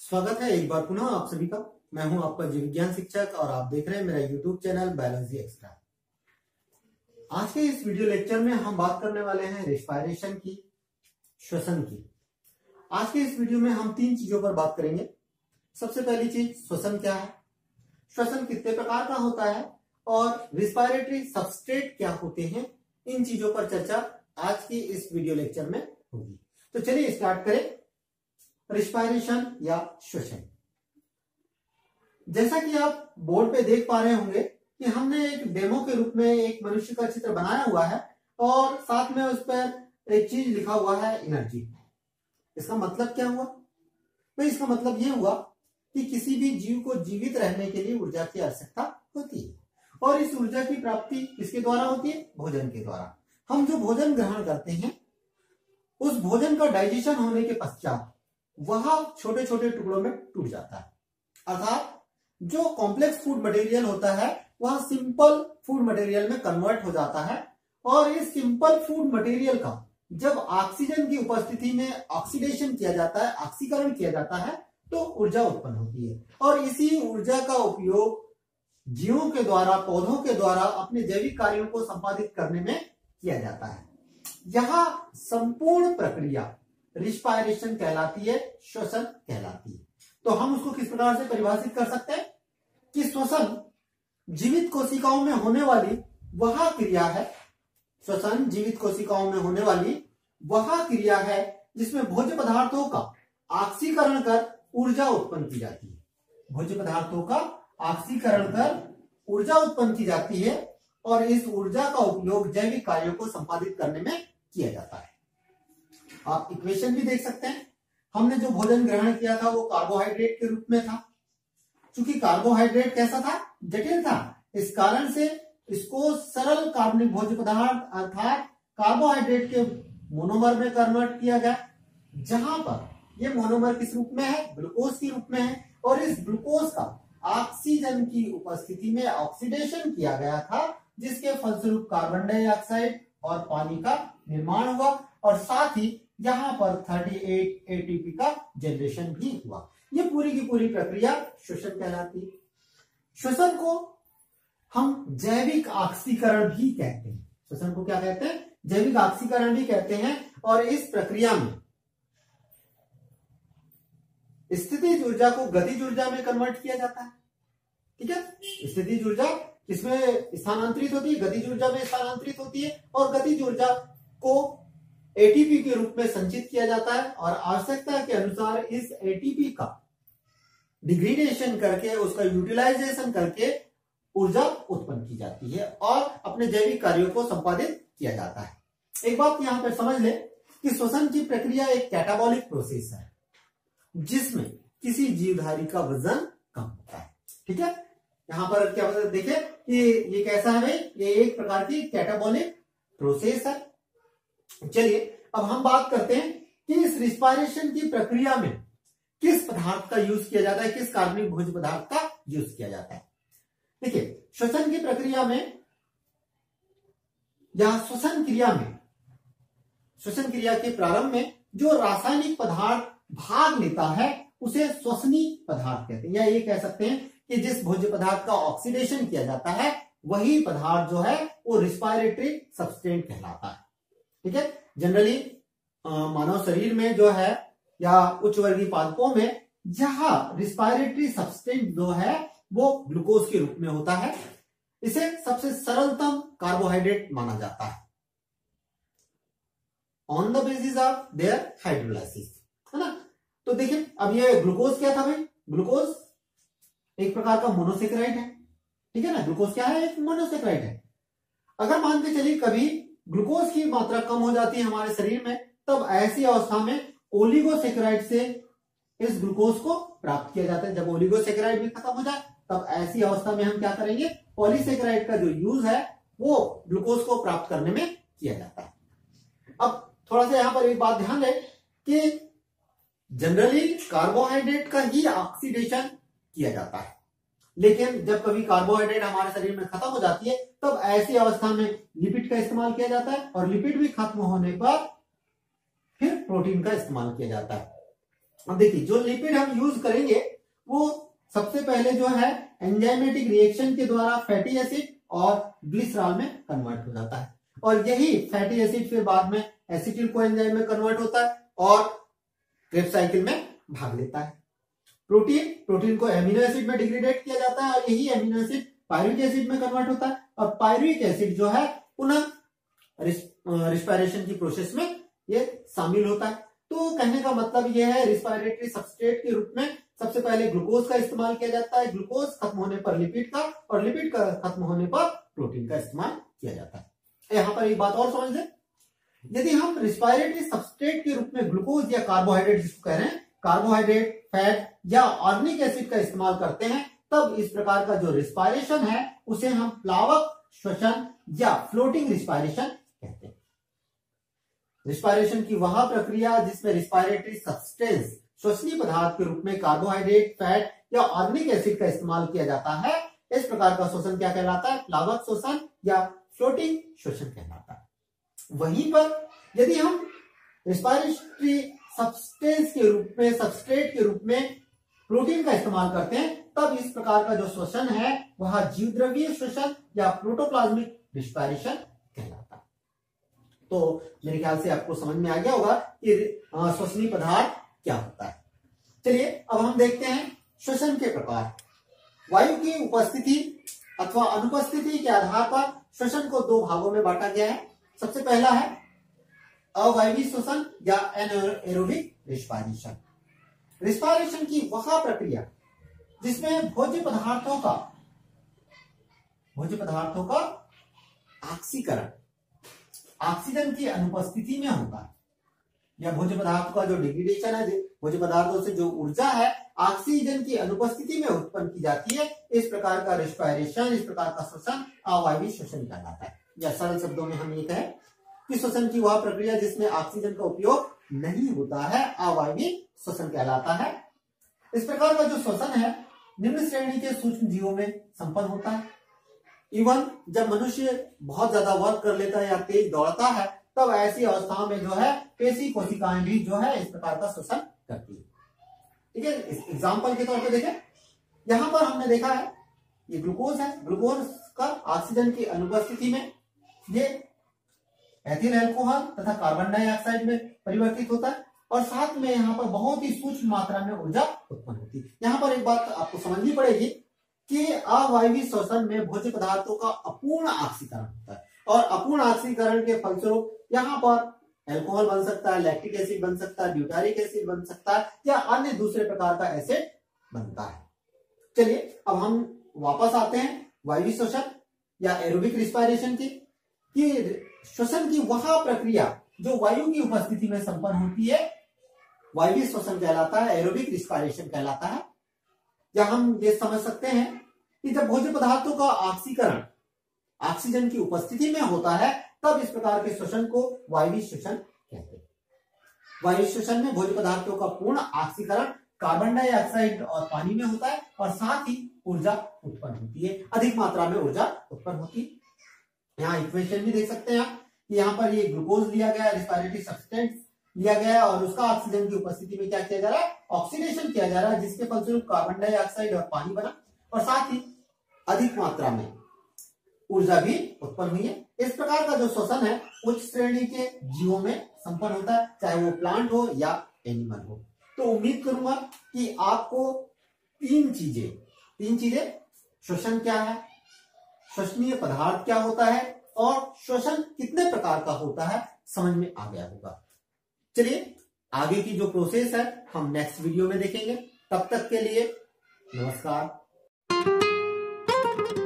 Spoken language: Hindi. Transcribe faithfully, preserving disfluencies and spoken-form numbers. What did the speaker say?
स्वागत है एक बार पुनः आप सभी का। मैं हूं आपका जीव विज्ञान शिक्षक और आप देख रहे हैं मेरा यूट्यूब चैनल बायोलॉजी एक्स्ट्रा। आज के इस वीडियो लेक्चर में हम बात करने वाले हैं रेस्पिरेशन की, श्वसन की। आज के इस वीडियो में हम तीन चीजों पर बात करेंगे। सबसे पहली चीज श्वसन क्या है, श्वसन कितने प्रकार का होता है और रेस्पिरेटरी सबस्ट्रेट क्या होते हैं, इन चीजों पर चर्चा आज की इस वीडियो लेक्चर में होगी। तो चलिए स्टार्ट करें। रेस्पिरेशन या श्वसन, जैसा कि आप बोर्ड पे देख पा रहे होंगे कि हमने एक डेमो के रूप में एक मनुष्य का चित्र बनाया हुआ है और साथ में उस पर एक चीज लिखा हुआ है एनर्जी। इसका मतलब क्या हुआ? तो इसका मतलब यह हुआ कि किसी भी जीव को जीवित रहने के लिए ऊर्जा की आवश्यकता होती है और इस ऊर्जा की प्राप्ति किसके द्वारा होती है? भोजन के द्वारा। हम जो भोजन ग्रहण करते हैं उस भोजन का डाइजेशन होने के पश्चात वह छोटे छोटे टुकड़ों में टूट जाता है, अर्थात जो कॉम्प्लेक्स फूड मटेरियल होता है वह सिंपल फूड मटेरियल में कन्वर्ट हो जाता है और इस सिंपल फूड मटेरियल का जब ऑक्सीजन की उपस्थिति में ऑक्सीडेशन किया जाता है, ऑक्सीकरण किया जाता है, तो ऊर्जा उत्पन्न होती है और इसी ऊर्जा का उपयोग जीवों के द्वारा, पौधों के द्वारा अपने जैविक कार्यों को संपादित करने में किया जाता है। यह संपूर्ण प्रक्रिया रेस्पिरेशन कहलाती है, श्वसन कहलाती है। तो हम उसको किस प्रकार से परिभाषित कर सकते हैं कि श्वसन जीवित कोशिकाओं में होने वाली वह क्रिया है, श्वसन जीवित कोशिकाओं में होने वाली वह क्रिया है जिसमें भोज्य पदार्थों का ऑक्सीकरण कर ऊर्जा उत्पन्न की जाती है। भोज्य पदार्थों का ऑक्सीकरण कर ऊर्जा उत्पन्न की जाती है और इस ऊर्जा का उपयोग जैविक कार्यों को संपादित करने में किया जाता है। आप इक्वेशन भी देख सकते हैं। हमने जो भोजन ग्रहण किया था वो कार्बोहाइड्रेट के रूप में था। चूंकि कार्बोहाइड्रेट कैसा था? जटिल था। इस कारण से इसको सरल कार्बनिक भोज्य पदार्थ अर्थात कार्बोहाइड्रेट के मोनोमर में कन्वर्ट किया गया, जहां पर ये मोनोमर किस रूप में है? ग्लूकोज के रूप में है और इस ग्लूकोज का ऑक्सीजन की उपस्थिति में ऑक्सीडेशन किया गया था, जिसके फलस्वरूप कार्बन डाइऑक्साइड और पानी का निर्माण हुआ और साथ ही यहां पर अड़तीस एटीपी का जनरेशन भी हुआ। ये पूरी की पूरी प्रक्रिया श्वसन कहलाती है। श्वसन को हम जैविक ऑक्सीकरण भी कहते हैं। श्वसन को क्या कहते हैं? जैविक ऑक्सीकरण भी कहते हैं और इस प्रक्रिया में स्थितिज ऊर्जा को गतिज ऊर्जा में कन्वर्ट किया जाता है। ठीक है, स्थितिज ऊर्जा किसमें स्थानांतरित होती है? गतिज ऊर्जा में स्थानांतरित होती है और गतिज ऊर्जा को एटीपी के रूप में संचित किया जाता है और आवश्यकता के अनुसार इस एटीपी का डिग्रेडेशन करके, उसका यूटिलाइजेशन करके ऊर्जा उत्पन्न की जाती है और अपने जैविक कार्यों को संपादित किया जाता है। एक बात यहां पर समझ ले कि श्वसन की प्रक्रिया एक कैटाबॉलिक प्रोसेस है जिसमें किसी जीवधारी का वजन कम होता है। ठीक है, यहां पर क्या बता देखिए कि ये कैसा है भाई? ये एक प्रकार की कैटाबॉलिक प्रोसेस है। चलिए अब हम बात करते हैं कि इस रेस्पिरेशन की प्रक्रिया में किस पदार्थ का यूज किया जाता है, किस कार्बनिक भोज्य पदार्थ का यूज किया जाता है। देखिए, श्वसन की प्रक्रिया में या श्वसन क्रिया में, श्वसन क्रिया के प्रारंभ में जो रासायनिक पदार्थ भाग लेता है उसे श्वसनी पदार्थ कहते हैं, या ये कह सकते हैं कि जिस भोज्य पदार्थ का ऑक्सीडेशन किया जाता है वही पदार्थ जो है वो रेस्पिरेटरी सबस्टेंट कहलाता है। ठीक है, जनरली मानव शरीर में जो है या उच्च वर्गीय पादपों में यह रेस्पिरेटरी सबस्टेंट जो है वो ग्लूकोज के रूप में होता है। इसे सबसे सरलतम कार्बोहाइड्रेट माना जाता है on the basis of their hydrolysis, है ना। तो देखिए अब ये ग्लूकोज क्या था भाई? ग्लूकोज एक प्रकार का मोनोसेकेराइड है। ठीक है ना, ग्लूकोज क्या है? एक मोनोसेकेराइड है। अगर मान के चलिए कभी ग्लूकोज की मात्रा कम हो जाती है हमारे शरीर में, तब ऐसी अवस्था में ओलिगोसेकेराइड से इस ग्लूकोज को प्राप्त किया जाता है। जब ओलिगोसेकेराइड भी खत्म हो जाए तब ऐसी अवस्था में हम क्या करेंगे? पॉलीसेकेराइड का जो यूज है वो ग्लूकोज को प्राप्त करने में किया जाता है। अब थोड़ा सा यहां पर एक बात ध्यान दें कि जनरली कार्बोहाइड्रेट का ही ऑक्सीडेशन किया जाता है, लेकिन जब कभी कार्बोहाइड्रेट हमारे शरीर में खत्म हो जाती है तब ऐसी अवस्था में लिपिड का इस्तेमाल किया जाता है और लिपिड भी खत्म होने पर फिर प्रोटीन का इस्तेमाल किया जाता है। अब देखिए जो लिपिड हम यूज करेंगे वो सबसे पहले जो है एंजाइमेटिक रिएक्शन के द्वारा फैटी एसिड और ग्लिसरॉल में कन्वर्ट हो जाता है, और यही फैटी एसिड फिर बाद में एसिटिल कोएंजाइम में कन्वर्ट होता है और क्रेब्स साइकिल में भाग लेता है। प्रोटीन प्रोटीन को एमिनो एसिड में डिग्रेडेट किया जाता है और यही एमिनो एसिड पायरुविक एसिड में कन्वर्ट होता है, और पायरुविक एसिड जो है पुनः रिस्पायरेशन की प्रोसेस में ये शामिल होता है। तो कहने का मतलब यह है रिस्पायरेटरी सबस्ट्रेट के रूप में सबसे पहले ग्लूकोज का इस्तेमाल किया जाता है, ग्लूकोज खत्म होने पर लिपिड का, और लिपिड का खत्म होने पर प्रोटीन का इस्तेमाल किया जाता है। यहाँ पर एक बात और समझ लें, यदि हम रिस्पायरेटरी सबस्ट्रेट के रूप में ग्लूकोज या कार्बोहाइड्रेट जिसको कह रहे हैं कार्बोहाइड्रेट, फैट या ऑर्गेनिक एसिड का इस्तेमाल करते हैं, तब इस प्रकार का जो रिस्पायरेशन है उसे हम प्लावक श्वसन या फ्लोटिंग रिस्पायरेशन कहते हैं। रिस्पायरेशन की वह प्रक्रिया जिसमें रिस्पायरेटरी सब्सटेंस श्वसनीय पदार्थ के रूप में कार्बोहाइड्रेट, फैट या ऑर्गेनिक एसिड का इस्तेमाल किया जाता है, इस प्रकार का श्वसन क्या कहलाता है? प्लावक श्वसन या फ्लोटिंग श्वसन कहलाता है। वहीं पर यदि हम रिस्पायरेटरी सब्सटेंस के रूप में सबस्ट्रेट के रूप में प्रोटीन का इस्तेमाल करते हैं, तब इस प्रकार का जो श्वसन है वह जीवद्रव्यीय श्वसन या प्रोटोप्लाज्मिक रिस्पायरेशन कहलाता है। तो मेरे ख्याल से आपको समझ में आ गया होगा कि श्वसनीय पदार्थ क्या होता है। चलिए अब हम देखते हैं श्वसन के प्रकार। वायु की उपस्थिति अथवा अनुपस्थिति के आधार पर श्वसन को दो भागों में बांटा गया है। सबसे पहला है अवायवीय श्वसन या एनाएरोबिक रिस्पायरेशन। रिस्पायरेशन की वह प्रक्रिया जिसमें भोज्य पदार्थों का भोज्य पदार्थों का ऑक्सीकरण ऑक्सीजन की अनुपस्थिति में होता है, या भोज्य पदार्थ का जो डिग्रेडेशन है, भोज्य पदार्थों से जो ऊर्जा है ऑक्सीजन की अनुपस्थिति में उत्पन्न की जाती है, इस प्रकार का रिस्पायरेशन, इस प्रकार का श्वसन अवायवीय श्वसन कहलाता है। या सरल शब्दों में हम ये कहें कि श्वसन की वह प्रक्रिया जिसमें ऑक्सीजन का उपयोग नहीं होता है अवायवीय श्वसन कहलाता है। इस प्रकार का जो श्वसन है निम्न श्रेणी के सूक्ष्म जीवों में संपन्न होता है। इवन जब मनुष्य बहुत ज्यादा वर्क कर लेता है या तेज दौड़ता है, तब ऐसी अवस्थाओं में जो है पेशी कोशिकाएं भी जो है इस प्रकार का श्वसन करती है। ठीक है, एग्जाम्पल के तौर पे देखें, यहां पर हमने देखा है ये ग्लूकोज है, ग्लूकोज का ऑक्सीजन की अनुपस्थिति में ये एथिल अल्कोहल तथा कार्बन डाइऑक्साइड में परिवर्तित होता है, और साथ में यहाँ पर बहुत ही सूक्ष्म मात्रा में ऊर्जा उत्पन्न होती है। यहाँ पर एक बात आपको समझनी पड़ेगी कि अवायवीय श्वसन में भोज्य पदार्थों का अपूर्ण ऑक्सीकरण होता है, और अपूर्ण ऑक्सीकरण के फलस्वरूप यहाँ पर अल्कोहल बन सकता है, लैक्टिक एसिड बन सकता है, ब्यूटारिक एसिड बन सकता है, या अन्य दूसरे प्रकार का एसिड बनता है। चलिए अब हम वापस आते हैं वायवीय श्वसन या एरोबिक रिस्पायरेशन की कि श्वसन की वह प्रक्रिया जो वायु की उपस्थिति में संपन्न होती है वायवीय श्वसन कहलाता है, एरोबिक रिस्पायरेशन कहलाता है। या हम ये समझ सकते हैं कि जब भोज्य पदार्थों का ऑक्सीकरण ऑक्सीजन की उपस्थिति में होता है, तब इस प्रकार के श्वसन को वायवीय श्वसन कहते हैं। वायु श्वसन में भोज्य पदार्थों का पूर्ण ऑक्सीकरण कार्बन डाइऑक्साइड और पानी में होता है, और साथ ही ऊर्जा उत्पन्न होती है, अधिक मात्रा में ऊर्जा उत्पन्न होती है। यहाँ इक्वेशन भी देख सकते हैं आप कि यहाँ पर ये ग्लूकोज लिया गया, रिस्पायरेटरी सब्सटेंस लिया गया, और उसका ऑक्सीजन की उपस्थिति में क्या किया जा रहा है? ऑक्सीडेशन किया जा रहा है, जिसके फलस्वरूप कार्बन डाइऑक्साइड और पानी बना, और साथ ही अधिक मात्रा में ऊर्जा भी उत्पन्न हुई है। इस प्रकार का जो श्वसन है उच्च श्रेणी के जीवों में संपन्न होता है, चाहे वो प्लांट हो या एनिमल हो। तो उम्मीद करूंगा कि आपको तीन चीजें तीन चीजें श्वसन क्या है, श्वसनीय पदार्थ क्या होता है, और श्वसन कितने प्रकार का होता है समझ में आ गया होगा। चलिए आगे की जो प्रोसेस है हम नेक्स्ट वीडियो में देखेंगे। तब तक के लिए नमस्कार।